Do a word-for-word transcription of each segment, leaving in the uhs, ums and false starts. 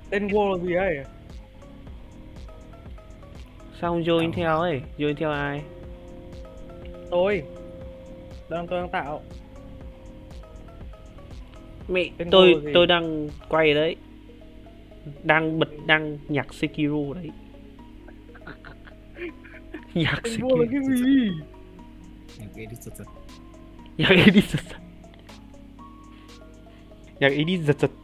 Tên World là gì ấy? Sao không join theo ấy? Join theo ai? Tôi đang tôi đang tạo. Mẹ, Tên tôi World là gì? tôi đang quay đấy. Đang bật đang nhạc Sekiro đấy. Nhạc Tên Sekiro. World là cái gì? Nhạc edit giật giật. Nhạc edit giật giật. Nhạc edit giật giật.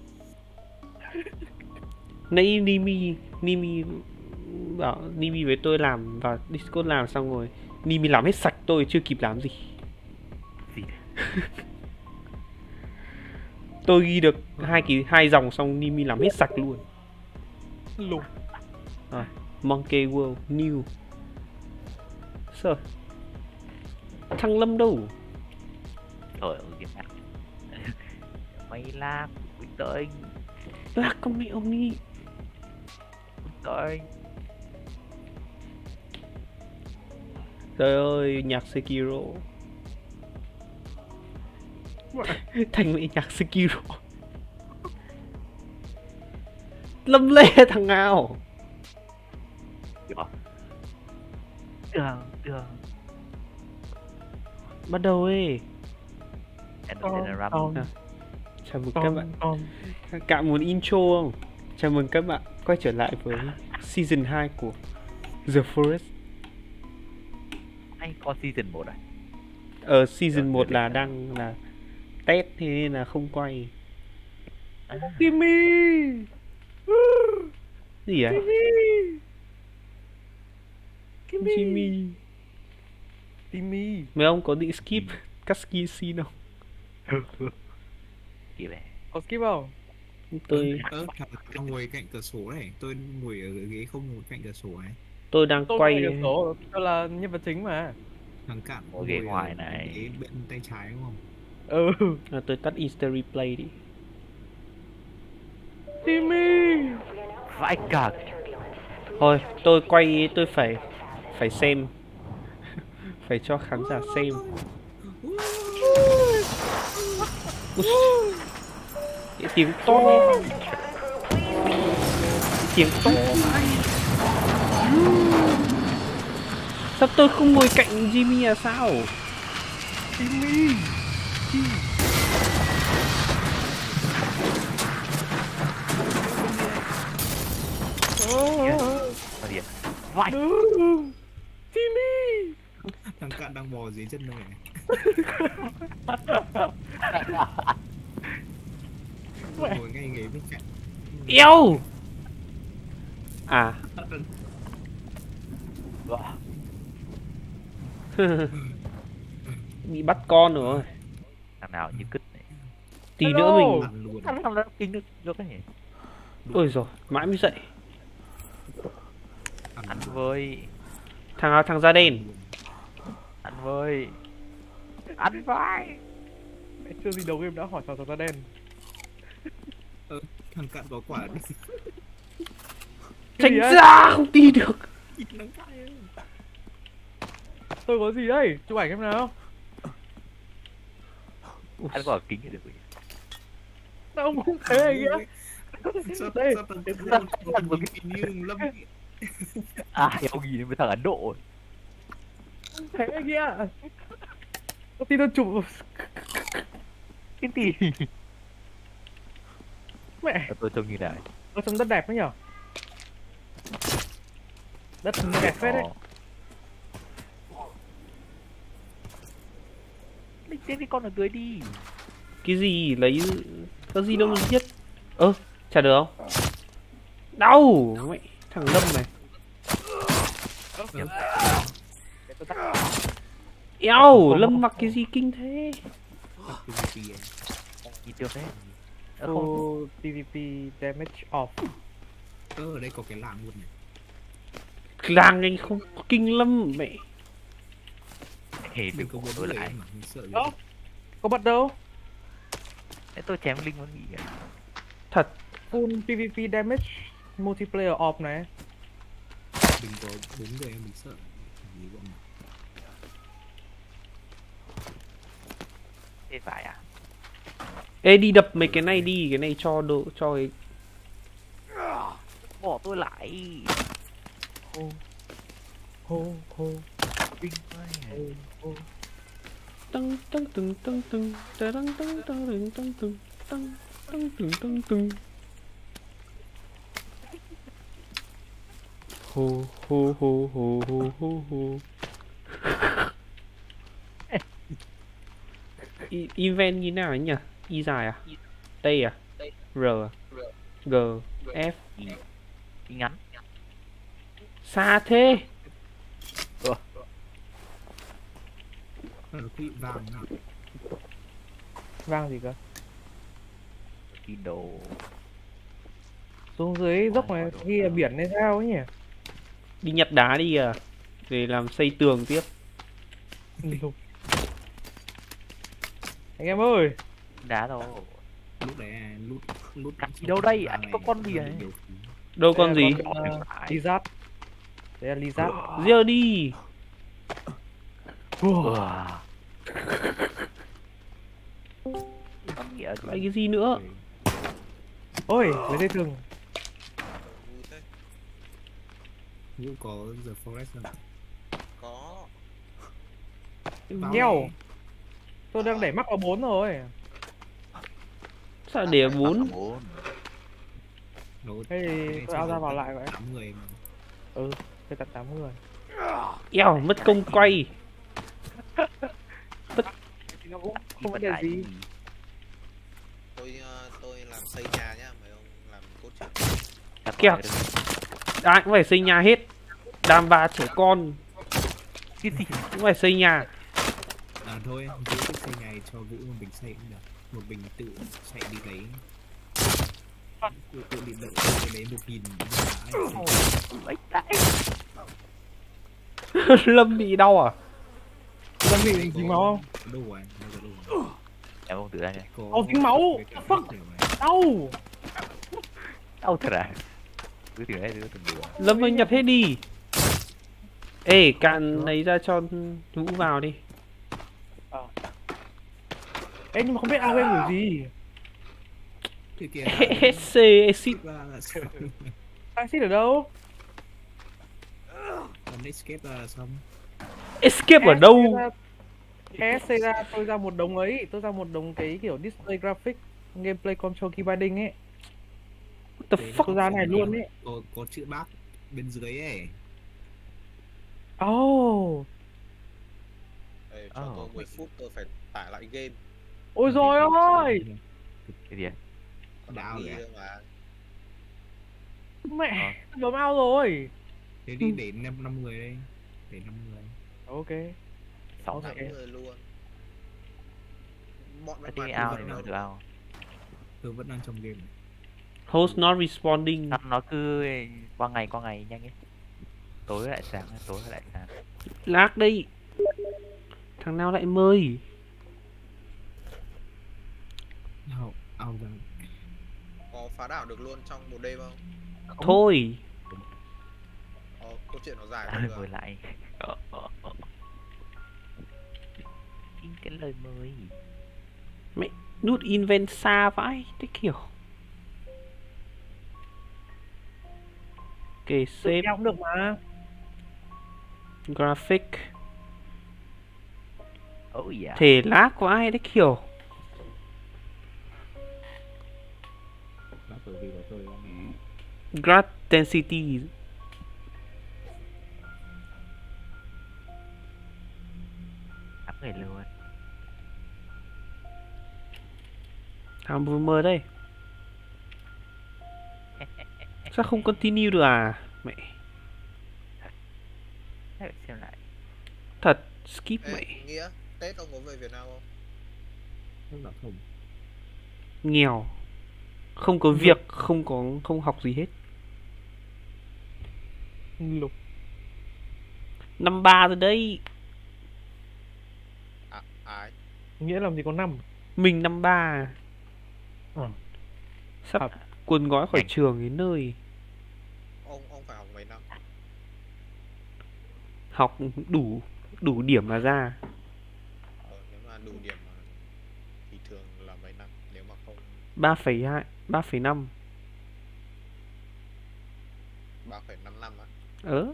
Nãy Nimi Nimi bảo Nimi với tôi làm vào Discord làm xong rồi Nimi làm hết sạch, tôi chưa kịp làm gì. Gì? Tôi ghi được hai kỳ hai dòng xong Nimi làm hết sạch luôn. Lùng. Rồi, Monkey World New. Sao? Thằng Lâm đâu? Trời ơi cái mặt. Mày la Quỳnh tới Lạc con mẹ ông đi. tới. Trời ơi, nhạc Sekiro. Thành mẹ nhạc Sekiro. Lâm Lê thằng nào? Đường đường. Bắt đầu ấy. Em Con, tên là Ram. con, À, chào mừng các con, bạn. con. Các bạn muốn intro không? Chào mừng các bạn quay trở lại với season hai của The Forest. Anh có season một à? Ở season Được, một được, là được. đang là test thế nên là không quay. À, Timmy. Gì à? Timmy. Jimmy. Timmy. Mấy ông có định skip cắt ski scene không? kì này. Có skip không? Tôi Ơ, thằng tao ngồi cạnh cửa sổ này, tôi ngồi ở ghế không ngồi cạnh cửa sổ này. tôi đang Tôi quay. quay số, tôi là nhân vật chính mà. Thằng Cạn Ngồi ghế ở ngoài này. ghế bên tay trái đúng không? Ừ. À, tôi tắt Insta replay đi. Timmy. Vãi cả. Thôi, tôi quay tôi phải phải xem. Phải cho khán giả xem. Ui, cái tiếng to. Cái tiếng to. Sao tôi không ngồi cạnh Jimmy à sao? Timmy. Mà điểm. Vãi. Timmy. Thằng Cạn đang bò dưới chân này. Mẹ. Ngồi ngay ghế bên cạnh. Yêu. À. Wow. Bị bắt con rồi. Thằng nào như cứt này. Tí Hello. nữa mình. Ăn luôn. Thằng nào kinh được được cái gì? Ôi rồi, mãi mới dậy. Ăn Ăn luôn. với Thằng nào thằng da đen. ăn với ăn vai. Mẹ chưa gì đầu game đã hỏi thằng da đen. Ơ, thằng Cạn có quả đi. Tránh gì ấy? ra không tin được. Thằng Cạn ơi. Tôi có gì đây? Chụp ảnh em nào? Ăn có ở kính thì được rồi. Sao ông không thấy anh á? Sao Đây. sao thằng Cạn không nhìn như Lâm vậy? À ông nhìn với thằng Ấn Độ. Không thấy anh á? Có tin tôi chụp. Cái gì? Mẹ, Tôi trông như này. ở trong đất đẹp đấy nhở? Đất đẹp phết đấy. Mình giết cái con ở dưới đi. Cái gì lấy có gì đâu mà giết. Ơ, chả được không? Đau mẹ, thằng Lâm này. Để tôi tắt. Eo, Lâm mặc cái gì kinh thế? Nhìn được đấy. Ờ, Full không. pê vê pê damage off. Ơ, ở đây có cái làng luôn này. Làng anh không có kinh Lâm mẹ. Hề Mình đừng có có bốn đối người lại. mà mình sợ gì. Ơ, có bật đâu? Thế tôi chém linh vẫn bị à? Thật. Full pê vê pê damage multiplayer off này. Mình có bốn người mình sợ. Gì bọn mình. Thế phải à? Ê đi đập mấy cái này đi, cái này cho độ cho cái Bỏ tôi lại. Hô hô hô Kinh quá. hô hô. Tưng tưng tưng tưng tưng tưng tưng tưng tưng tưng tưng tưng tưng tưng tưng tưng. Hô hô hô hô hô hô hô. I- Event như nào ấy nhỉ? Y dài à? T à? R à? G F. Y, y ngắn. Xa thế. Nó quỵ vàng nào. Vang gì cơ? Đi đồ. Xuống dưới dốc này ghi là biển hay sao ấy nhỉ? Đi nhặt đá đi à? Để làm xây tường tiếp. Lục. Anh em ơi, Đá đâu. Lúc đấy à, lúc lúc Đặt gì đâu đây? Anh có con gì này? Đâu đây con là gì? Con, uh, lizard. Đây là lizard. Gieo đi. Wow. Con nghĩa gì? Lại cái gì nữa? Ôi, lấy dây thừng. Vui thế. Vũ có The Forest không? Có. Vào Nheo. đây. Tôi đang để mắc vào bốn rồi. Sao để bốn? Bốn. Nó Thế thì cái này tôi ao chỉ ra có vào lại vậy. tám người mà. Ừ, tôi tận tám người. Eo, mất công quay. Thì nó cũng không vấn đề gì. Tôi ờ, tôi làm xây nhà nhá, mấy ông làm cốt truyện. Kẹo. Ai cũng phải xây nhà hết. Đàn bà trẻ con Cái gì? cũng phải xây nhà. À thôi, Vũ thích xây ngày cho Vũ một bình xây cũng được. Một bình tự chạy đi lấy. Tự, tự đi đợi cái đấy một nghìn Mấy đại. Lâm bị đau à? Lâm bị dính máu không? Có đồ à, nó có đồ. Em không tự ra đây. Có Ô, dính máu. với cả Fuck. nước đều này. Đau. Đau thật à? Cứ từ đấy, cứ từng đùa. Lâm ơi nhặt hết đi. Ê, cạn lấy ra cho Vũ vào đi. Ê, nhưng mà không biết ao game kiểu gì. Thế kìa. hết xê exit. Escape ra là xong. Exit ở đâu? Còn escape ra là xong. Escape ở đâu? ét xê ra tôi ra một đống ấy, tôi ra một đống cái kiểu display graphic, gameplay control key binding ấy. What the Đấy, fuck? Tôi ra này luôn ấy. Có, có chữ bác bên dưới ấy. Oh. Ê, cho Oh. tôi mười phút tôi phải tải lại game. Ôi rồi ôi. Cái gì? Còn Đã ghi rồi à? nữa mà. Mẹ, bấm ao rồi. Thế đi để năm năm người đây. Để năm người. Ok. Sáu tám người. người luôn. Bọn Cái mấy tí bạn ao vẫn thì nói nó được. được ao. Tôi vẫn đang trong game. Host not responding. Nó, nó cứ qua ngày qua ngày nhanh ấy. Tối lại sáng, tối lại sáng. Lag đây. Thằng nào lại mời? Ao, ao ra. Có phá đảo được luôn trong một đêm không? Thôi. Ờ, câu chuyện nó dài không được. Mời lại. Xin cái lời mời. Nút invent xa vãi. Thế kiểu. Ok, save Theo cũng được mà. graphic. Oh yeah. Thể lag của ai đấy kiểu. Đó bởi vì của tôi đang Graph density. Tám người luôn. Thằng vừa mơ đây. Sao không continue được à? Mẹ. Hãy xem lại. Thật. Skip Ê, mẹ. Nghĩa, Tết ông có về Việt Nam không? rất là không. Nghèo. Không có việc. Không có không học gì hết. Lục. Năm ba rồi đây. À, ai? Nghĩa làm gì có năm. Mình năm ba. Ừ. Sắp Học. cuốn gói khỏi Nhanh. trường đến nơi. Ông ông phải học mấy năm? Học đủ đủ điểm mà ra. Ờ, nếu mà đủ điểm mà thì thường là mấy năm, nếu mà không Ba phẩy hai ba phẩy năm. ba phẩy năm năm á. Ờ.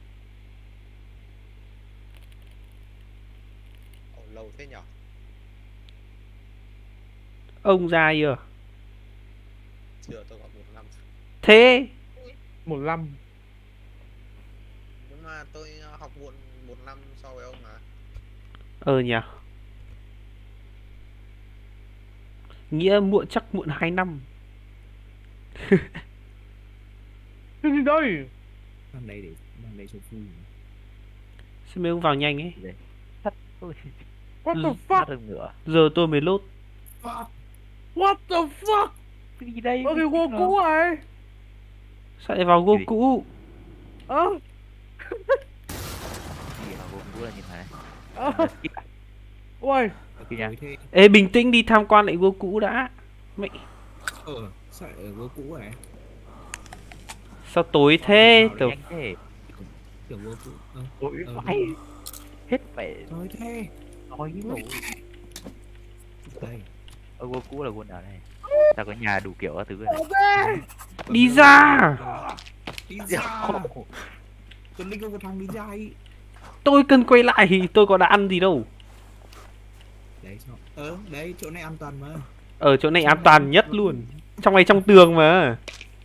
Ồ, lâu thế nhở. Ông ra chưa? Chưa, tôi có một năm. Thế Một năm. Nhưng mà tôi ờ, học muộn một năm so với ông mà. ờ nhỉ. Nghĩa muộn chắc muộn hai năm. Cái gì đây? Đang đây để đang đây cho vui. Sao mấy ông vào nhanh ấy? Thắt tôi What the Ừ. fuck? thắt được nữa. Giờ tôi mới lốt. What the fuck? Cái gì đây? Ơ cái gô cũ này. Sao lại vào Cái gô gì? cũ? Ơ. Gì mà gồm cũ là như thế này. Ơ. À, skip à? Ui. Ok nha. Tối thế. Ê bình tĩnh đi tham quan lại gô cũ đã. Mẹ Ờ, sao lại ở vô cũ này? sao tối thế? Vào Kiểu nhanh thế. Kiểu vô cũ. Ờ, Ôi ờ, phải. Hết mẹ tối thế. nói rồi. Đây. Ở gô cũ là gôn nào đây? Ta có nhà đủ kiểu các thứ này. đi ra. Đi ra. Tuấn Linh không có thằng đi ra ấy. Tôi cần quay lại, tôi có đã ăn gì đâu. Đấy sao? Ờ, đấy chỗ này an toàn mà. Ở chỗ này an toàn nhất luôn. Trong này trong tường mà.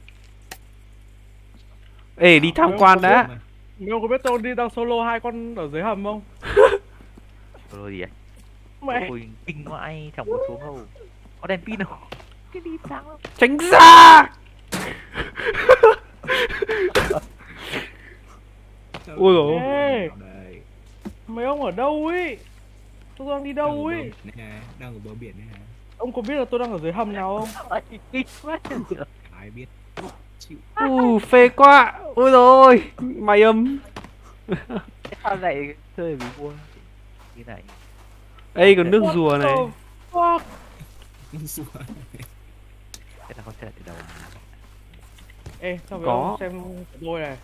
Ê đi tham quan đã. Mấy ông có biết tôi đi đang solo hai con ở dưới hầm không? Rồi gì vậy? Mẹ. Ôi kinh ngoại chẳng muốn xuống đâu. Có đèn pin đâu. Cái đi sáng lắm. Tránh ra. Ôi dồi ôi. Ê. Đây. Mấy ông ở đâu ấy? Tôi đang đi Đang ở đâu bờ ấy? biển này nè, đang ở bờ biển này nè. Ông có biết là tôi đang ở dưới hầm nào không? Ôi, kinh quá. Ai biết. Chịu. Ừ, phê quá. Ôi rồi mày âm. Sao lại chơi bị vua? Như này. Ê còn nước What rùa này. the fuck? Rùa. Cái nào không chơi từ đầu. Ê, sao mấy Có. ông xem tôi này?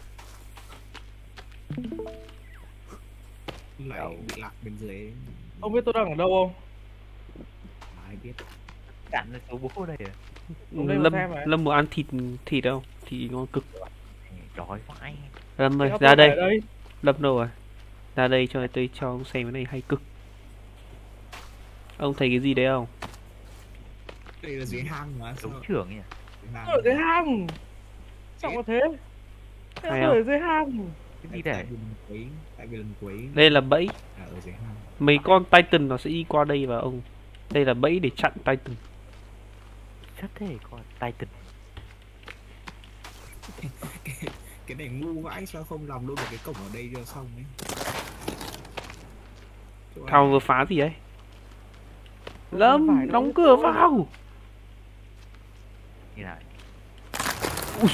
Lại bị lạc bên dưới. Ông biết tôi đang ở đâu không? Ai biết. Cạn là số bố đây à? Ông lên mà Lâm xem này. Lâm muốn ăn thịt thịt đâu? Thịt ngon cực. Đói vãi. Lâm ơi Sao ra tôi ở đây. Lâm đâu rồi? Ra đây cho tôi cho ông xem cái này hay cực. Ông thấy cái gì đấy không? Đây là dưới hang mà. Đấu sao- trưởng nhỉ? dưới hang Tôi ở dưới mà. hang. Sao có thế? Tôi Hay ở không? dưới hang. Cái gì Tại đây? vì lần cuối, tại vì lần cuối Đây là bẫy. là ở dưới hang. Mấy con Titan nó sẽ đi qua đây và ông. Đây là bẫy để chặn Titan. Chắc thế con tay tình. Cái này ngu vãi sao không làm luôn một cái cổng ở đây cho xong ấy. Chỗ này- Thao vừa phá gì đấy? Không phải Lâm đâu, đóng biết cửa tôi. vào. Như này. Ui,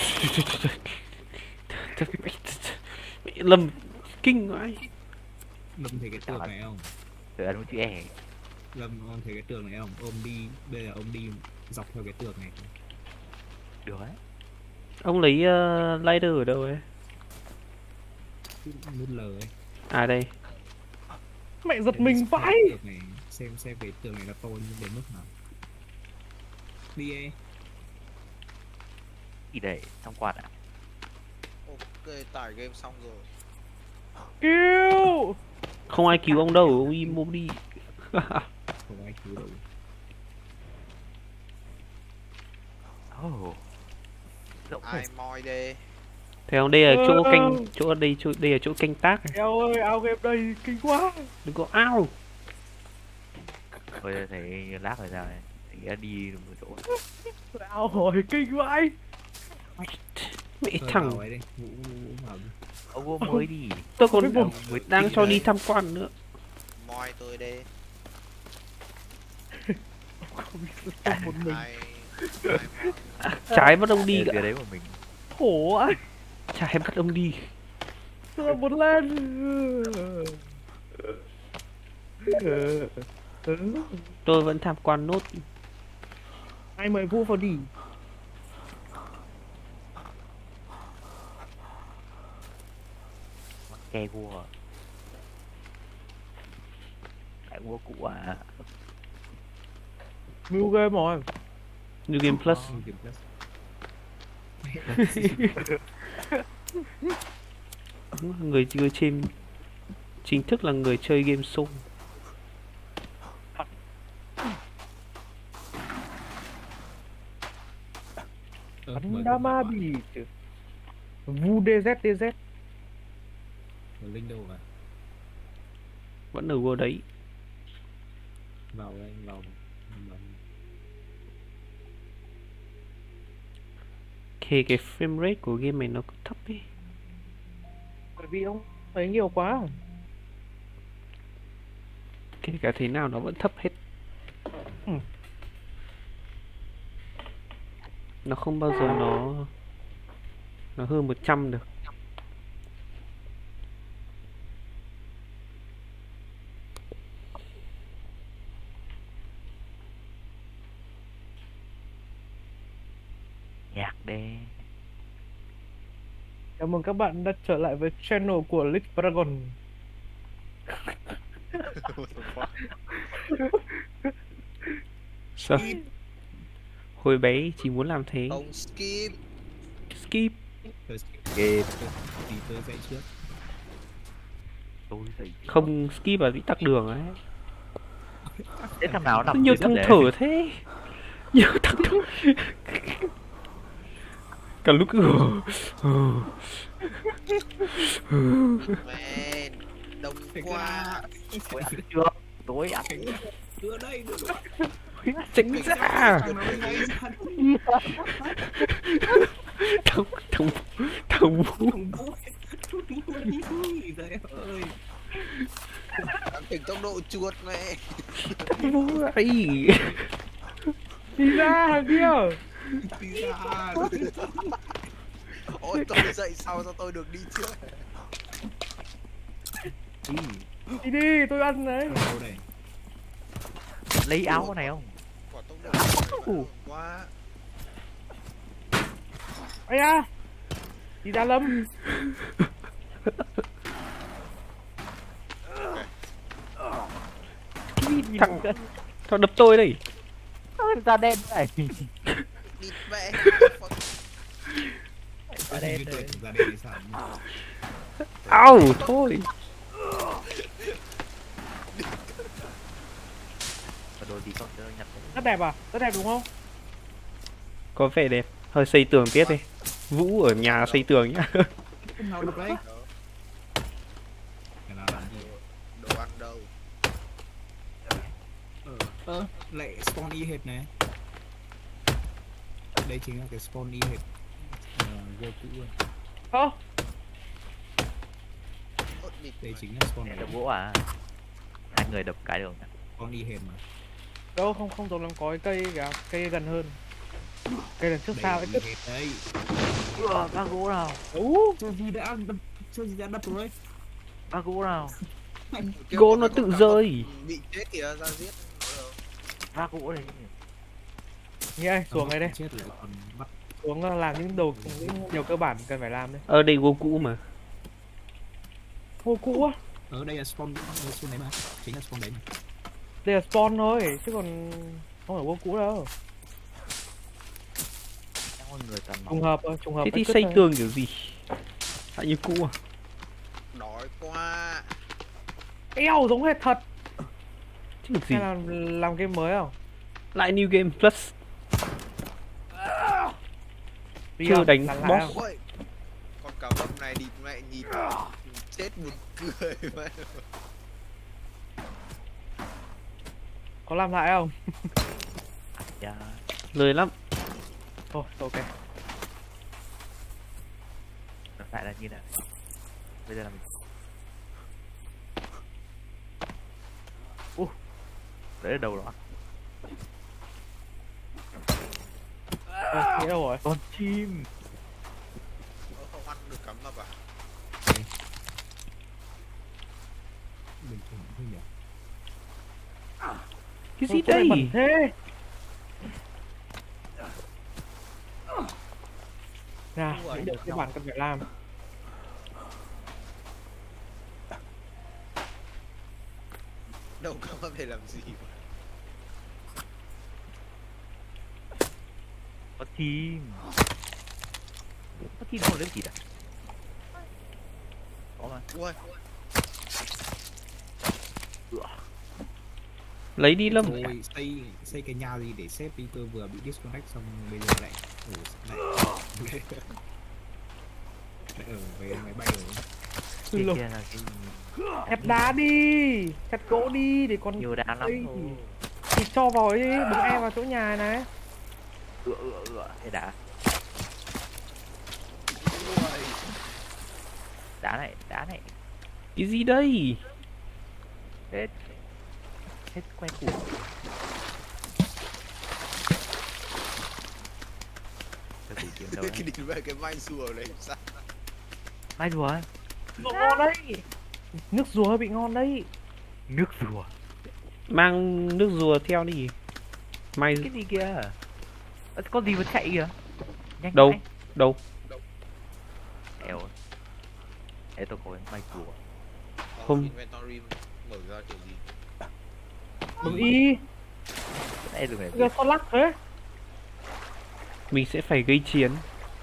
mẹ Lâm kinh vãi. Lâm thấy cái tường này không? Tôi ăn một chữ E. Lâm ông thấy cái tường này không? Ông đi, bây giờ ông đi dọc theo cái tường này. Được đấy. Ông lấy uh, lighter ở đâu ấy? Cứ nút L ấy. À đây. Mẹ giật Em mình xem vãi. cái tường này, xem xem cái tường này là to như đến mức nào. Đi e. Gì đây? Trong quạt à? Ok, tải game xong rồi. Cứu. Không ai cứu ông đâu, ông im mồm đi. Không ai cứu đâu. Oh. Rộng Ai thế. moi đi. Thế không, đây là chỗ Ờ. canh, chỗ ở đây, chỗ đây là chỗ canh tác này. Eo ơi, ao game đây kinh quá. Đừng có ao. Tôi thấy lát rồi sao này. Thì đi một chỗ. Ao hồi kinh vãi. Mẹ Thôi thằng, vào ấy đi, Vũ, Vũ, Vũ vào đi. Ông vô mới đi. tôi còn Cái vùng- Mới đang tinh cho đấy. đi tham quan nữa. Moi tôi đi. Một mình Ai... ai moi. Trái bắt ông đi Đi cả. cái đấy của mình. khổ á. Trái bắt ông đi. Tôi muốn lên. Tôi vẫn tham quan nốt. Ai mời Vũ vào đi. Ke vua. Cái vua cũ à? New game rồi. New Game Plus. Không kịp plus. Người người trên chính thức là người chơi game show. Ờ, Bắn mời đá các ma bạn. bì chứ. Vu đê dét đê dét. Rồi Linh đâu mà Vẫn ở vô đấy. vào đây vào, vào. Kể cái frame rate của game này nó thấp ấy. Bởi vì ông thấy nhiều quá. Kể cả thế nào nó vẫn thấp hết. Ừ. Nó không bao giờ nó nó hơn một trăm được. Nhạc đê. Chào mừng các bạn đã trở lại với channel của League Dragon. What the fuck? Sao? Hồi bé chỉ muốn làm thế. Không skip. Skip. Tôi skip. Game. Thì tôi dạy trước. Tôi dậy. Không skip là bị tắc đường ấy. Thế thằng nào nó nằm Nhiều dưới thằng đất thở thế. Nhiều thằng thở. Cả lúc cứ Man, đông quá. để? Ôi, ăn chưa? Tối ăn. Đưa đây, đưa đây. tránh ra. Thằng nào ngay ra. Thằng thằng thằng vũ. Thằng bố. Trời ơi. Đang tỉnh tốc độ chuột mẹ. Thằng vũ ấy. Đi ra thằng kia. Đi ra. Ôi tôi dậy sau cho tôi được đi trước. Ừ. Đi đi, tôi ăn đấy. Đâu đây? Lấy áo cái này không? Quả tốc độ Ủa. quá. Ây da. Đi ra Lâm. Thằng thằng đập tôi đây. Da đen này. Địt mẹ. Tôi đây, như đây. tôi ra đây sao? Au thôi. Và đồ gì con chơi nhặt đấy. Rất đẹp à? Rất đẹp đúng không? Có vẻ đẹp. Hơi xây tường tiếp đi. Vũ ở nhà xây tường nhá. Cái nào đập đấy? Cái nào làm gì? Đồ ăn đâu. Ờ, ơ, lại spawn y hệt này. Đây chính là cái spawn y hệt uh, vô cũ rồi. Ơ, Ốt địt Đây mẹ. chính là spawn Nè, này. đập gỗ à? Hai người đập cái đường. Spawn y hệt mà. đâu không không giống lắm, có cái cây kìa, cây gần hơn. Cây lần trước sao ấy Đây tức. y hệt đấy. Ủa, ba gỗ nào? Ú, Cho gì đã đập, cho gì đã đập rồi. Ba gỗ nào? Kêu Gỗ bọn nó con tự cặp rơi. bị chết kìa ra giết. Ba gỗ này. Nghĩa ơi, xuống ngay đây, Chết lại còn bắt. xuống uh, làm những đồ những điều cơ bản cần phải làm đấy. Ở đây gỗ cũ mà. Ô cũ á, Ở đây là spawn, đây spawn đấy mà. Chính là spawn đấy mà. đây là spawn thôi, chứ còn không phải ô cũ đâu. Chắc con người toàn Trùng máu. hợp thôi, trùng hợp. Thế hết thì sức xây thôi. tường kiểu gì? Lại như cũ à? Đói quá. Eo giống hệt thật. Chứ việc gì? Hay là làm game mới không? Lại new game plus. Đi Chưa không? đánh Làm lại boss. không? Ôi. Con cá mập này địt mẹ nhìn chết buồn cười mà. Có làm lại không? Dạ. Lười lắm. Thôi, ok. Nó phải là như nào? Bây giờ là mình. Uh. Đấy là đầu đó. Ờ, nghĩa đâu rồi? Con chim. Ơ, không ăn được cá mập à? Bình thường thôi nhỉ. Cái Ôi, gì chỗ này đây? bẩn thế. Nào, Đúng rồi, những điều cơ bản cần phải làm. Đâu cá mập để làm gì mà. Con chim. Con chim không đến gì đâu. Có mà. Ui, Lấy đi Lâm. Thôi xây xây cái nhà gì để xếp đi, tôi vừa bị disconnect xong bây giờ lại ủa lại lại ở về máy bay rồi. Kia Lục. kia là cái gì? Chặt đá đi, chặt gỗ đi để con Nhiều đá lắm Ây, thôi. thì cho vào ấy, bấm E vào chỗ nhà này. Ựa ựa ựa cái đá. Đá này, đá này. Cái gì đây? Hết. Hết que củ. Cái củ kiếm đâu cái đấy. đi về cái mai rùa này sao? Mai rùa. Ngon đấy. Nước rùa hơi bị ngon đấy. Nước rùa. Mang nước rùa theo đi. May Cái gì kìa? Ơ, con gì mà chạy kìa? Nhanh đâu? vãi. Đâu? Eo. Ê tôi có mai rùa. Không. Inventory mở ra kiểu gì? Bấm Y. Ê dùng này. Giờ sao lắc thế? Mình sẽ phải gây chiến.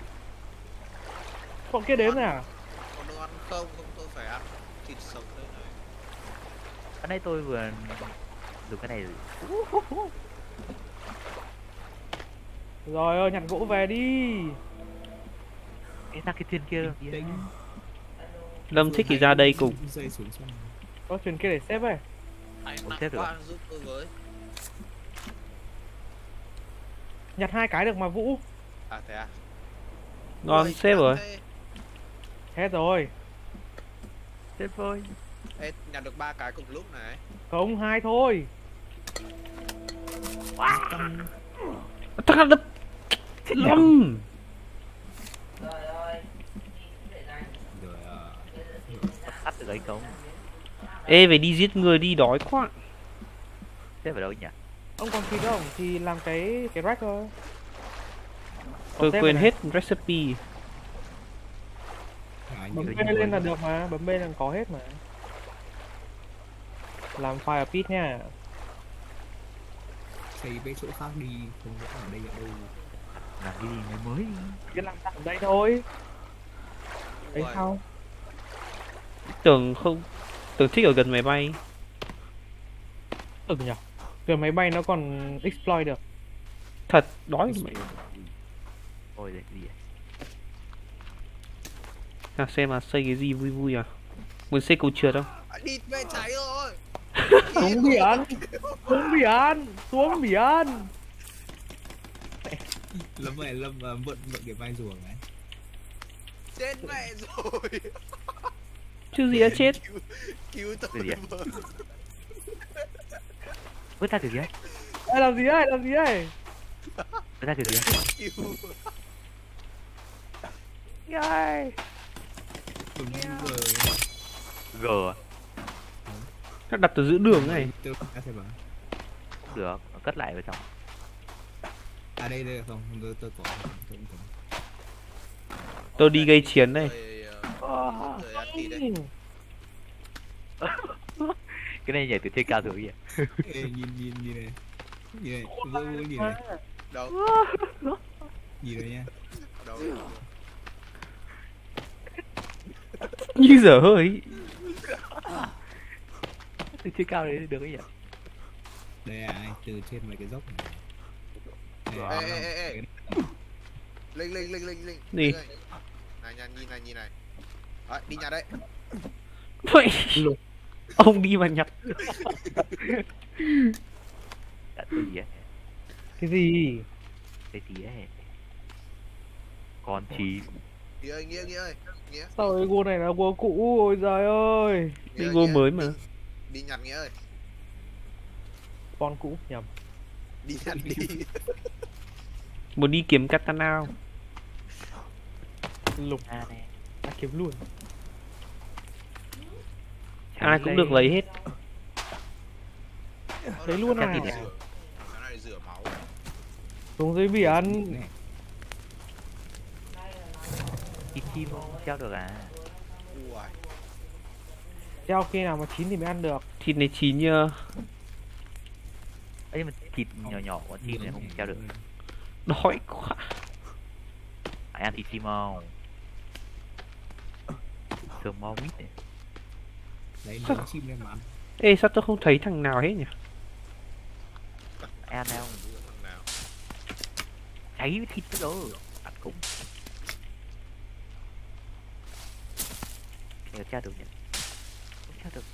Bọn kia đến à? Còn đồ ăn không? Không, tôi phải ăn thịt sống đây này. Ở đây tôi vừa dùng cái này rồi. Rồi ơi, nhặt gỗ về đi. Cái ra cái trên kia rồi. Đánh Lâm thích thì ra đây cùng. rơi xuống xong. Có truyền kia để xếp ấy. Anh Không nặng xếp được quá, giúp tôi với. Nhặt hai cái được mà Vũ. À thế à? Ngon, Ui, xếp ăn rồi. thế. Hết rồi. Xếp thôi. Ê, nhặt được ba cái cùng lúc này. Không, hai thôi. Thằng đập. Lâm. Rồi ờ, Bắt được ấy không? Ê phải đi giết người đi, đói quá. Xếp ở đâu nhỉ? Ông còn thịt không? Thì làm cái cái rack thôi. Còn Tôi xếp quên này. hết recipe. à, Bấm như- B lên là được mà, bấm B là có hết mà. Làm fire pit nha. xây mấy chỗ khác đi, không có ở đây ở đâu. Làm cái gì mới mới đi. Cứ làm tạm đây thôi. Đấy Ui, sao? Tưởng không, tưởng thích ở gần máy bay. Ừ nhỉ. Từ máy bay nó còn exploit được. Thật, đói mày. Ôi đấy gì vậy? À, xem mà xây cái gì vui vui à. Muốn xây cầu trượt không? à, đi về cháy rồi. Xuống biển. Xuống biển. Xuống biển. Lâm ơi, Lâm uh, mượn mượn cái vai rùa này. Chết mẹ rồi. Chứ gì đã chết. Cứu, cứu tôi Cái gì ạ? với. Vứt ra kiểu gì ấy? Ê, làm gì ấy? Làm gì ấy? Vứt ra kiểu gì ấy? Cứu. Yay. Còn bây giờ G à? Nó đặt ở giữa đường này. tôi đã xem bảo. Không được, nó cất lại vào trong. À đây đây không, tôi tôi có tôi cũng có. Tôi đi gây chiến đây. Rồi, ờ, rồi ăn thịt đấy. Cái này nhảy từ trên cao xuống kìa. Ê, nhìn nhìn nhìn này, nhìn này, vô vô nhìn này, Đâu? nhìn này nha. Đâu? Như dở hơi. Từ trên cao đấy được cái nhỉ? Đây à, anh, từ trên mấy cái dốc này. Ê, ê, ê, ê. Linh, linh, linh, linh, linh. Gì? Linh ơi. Này, nhìn, nhìn này, nhìn này. Đấy, đi nhà đấy. Vậy. Ông đi mà nhặt. Đã tôi gì ấy? Cái gì? Cái gì ấy? Con chim. Nghĩa ơi, Nghĩa, Nghĩa ơi. Nghĩa. Sao cái gua này là gua cũ? Ôi giời ơi. Đi Nghĩa, gua Nghĩa. mới mà. Đi, đi nhặt Nghĩa ơi. Con cũ nhầm. Đi nhặt đi. Muốn đi kiếm katana không? Lục À này. đã kiếm luôn. Ai cũng được lấy hết. Đấy luôn Cái à? này rửa- cái này rửa máu. Xuống dưới biển. Này, Thịt chim không treo được à? Ui. Treo khi nào mà chín thì mới ăn được. Thịt này chín nhờ. Ấy nhưng mà thịt nhỏ nhỏ con chim này không treo được. Đói quá. Hãy ăn thịt chim không? cơm mo mít này. Đấy nướng chim lên mà ăn. Ê sao tôi không thấy thằng nào hết nhỉ? Ăn nào Thằng nào? cháy thịt đó ăn cũng điều tra được nhỉ, không tra được.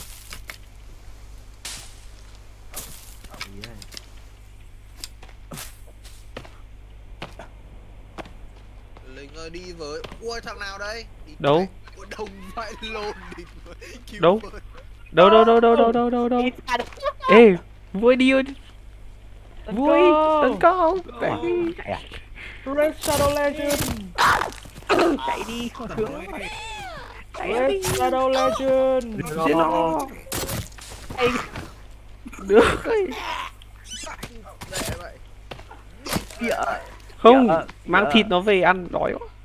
Yeah. Linh ơi đi với. Ui thằng nào đây? Đi Đâu? đây. Ui, đông vãi lồn đi với. Cứu Đâu? với. Đâu đâu đâu đâu đâu đâu đâu đâu. Ê, vui đi ơi. Tấn Vui, tấn công! công. Baby. Chạy à? Red Shadow Legend! Chạy đi không được. Red Shadow Legend! Giết nó. Được. Mẹ vậy. Kìa. Không, Dạ, mang dạ. thịt nó về ăn đói quá.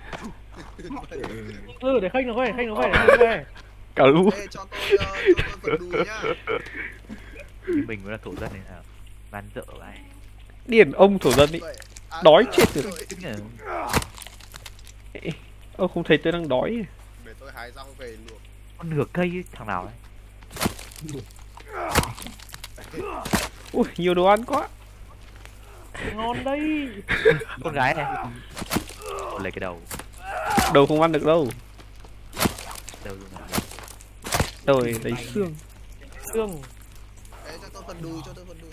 Ừ, để khênh nó về, khênh nó về, để khênh nó về. Cả lũ. Ê cho tôi ờ, cho tôi phần đùi nhá. Nhưng mình mới là thổ dân này nào. Ban dợ vậy. Điển ông thổ dân ý. Vậy, à, Đói à, chết rồi. tôi- Chính là Ê, ông không thấy tôi đang đói. Để tôi hái rau về luộc. con nửa cây ấy, thằng nào đấy. Ui, nhiều đồ ăn quá. Ngon đây! Con gái này. Ôi, lấy cái đầu. Đầu không ăn được đâu. Đầu luôn này. Rồi lấy xương. Xương. Ê cho tôi phần đùi, cho tôi phần đùi.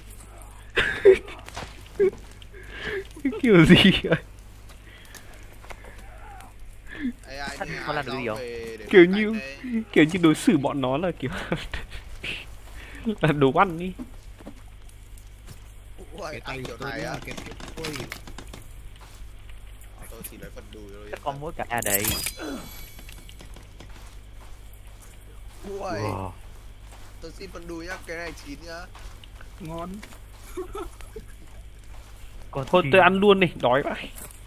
Cái kiểu gì vậy? Ê ai Sắt đi có hái làm được rau gì không? về để Kiểu nấu như- canh đây. Kiểu như đối xử bọn nó là kiểu là đồ ăn đi. Ui, Cái tay ăn của kiểu tôi này nó á. là cái ôi Tôi chỉ lấy phần đùi thôi. Chắc con mỗi cả à đấy. Ui, Wow. tôi xin phần đùi nhá, cái này chín nhá. ngon. Con Thôi chim. tôi ăn luôn đi, đói quá.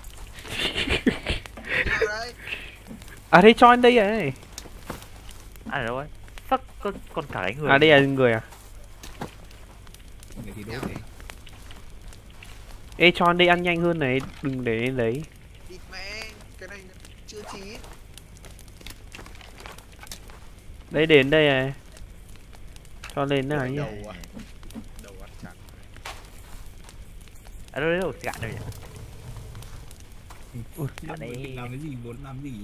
Đâu đấy? À đây cho anh đây ấy. Ăn ở đâu ấy? Sắc con con cả đánh người. À đây là người à? Người thì đốt đấy. Ê cho anh đây ăn nhanh hơn này, đừng để lấy. Địt mẹ, cái này chưa chín. Đấy đến đây này. Cho lên nào nhé. Đầu à? Đầu ăn chặt. À đâu đấy đâu gạn rồi nhỉ. Ui, Bạn ấy- định làm cái gì, muốn làm gì?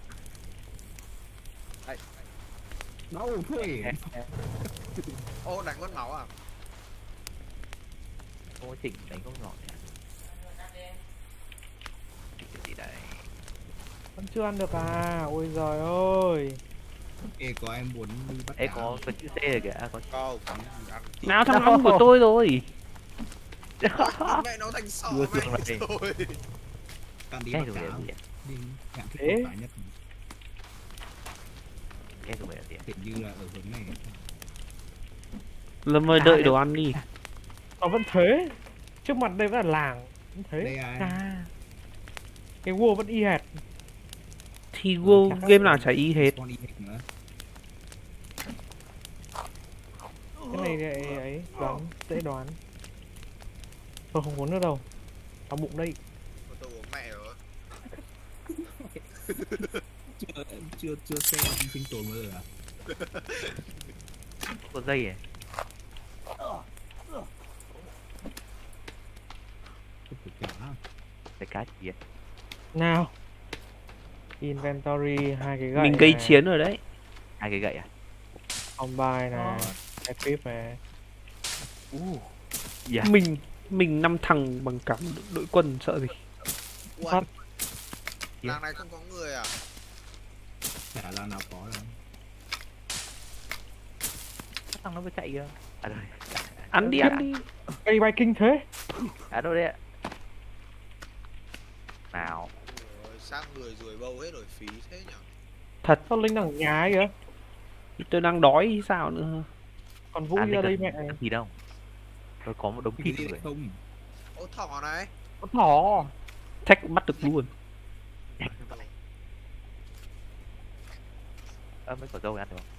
Đấy. Đâu thôi. Ô đánh mất máu à? Không có chỉnh đánh con ngọt nhỉ. Chỉnh cái gì đây? Vẫn chưa ăn được à? Ôi giời ơi! Ê có em muốn đi bắt Ê cá có không? có chữ C rồi kìa. À, có Câu, ăn thịt. Nào thằng ong của tôi rồi. Mẹ nó thành sọ Đưa mẹ xương lại đi. rồi. Tao đi cái bắt dùng cá để không? gì? Đi nhạn thích Ê. con cá nhất. Cái dùng để gì? Hiện như là ở hướng này. Lâm ơi đợi đồ ăn đi. Nó vẫn thế. Trước mặt đây vẫn là làng. Vẫn thế. Đây ai? À. Cái WoW vẫn y hệt. Thì WoW game nào chả y hết. Con đi hết nữa. Cái này thì ấy, đoán, dễ đoán. Tôi không muốn nữa đâu. Đau bụng đây. Tôi uống mẹ rồi. Chưa chưa chưa xem sinh tồn bao giờ à? Có dây này. Tôi phải cá. Cái cá gì vậy? Nào. Inventory, hai cái gậy. Mình gây này, chiến rồi đấy. Hai cái gậy à? Combine này. Equip này. Uh. Dạ. Mình mình năm thằng bằng cả đội quân sợ gì. Ui, Thật. làng này không có người à? Chả là nào có đâu. Chắc thằng nó mới chạy kìa. À rồi. Ăn đi ăn đi. Cây bay kinh thế. À đâu đấy ạ. Nào. Ôi, xác người ruồi bâu hết rồi phí thế nhở? Thật, Sao Linh đang ở nhà ấy kìa? tôi đang đói sao nữa. Còn Vũ À, đi Linh ra đây cần- mẹ. cần gì đâu. Tôi có một đống Cái thịt gì rồi. không? Ô thỏ này. Con thỏ. Thách bắt được luôn. Ơ mấy quả dâu ăn được không?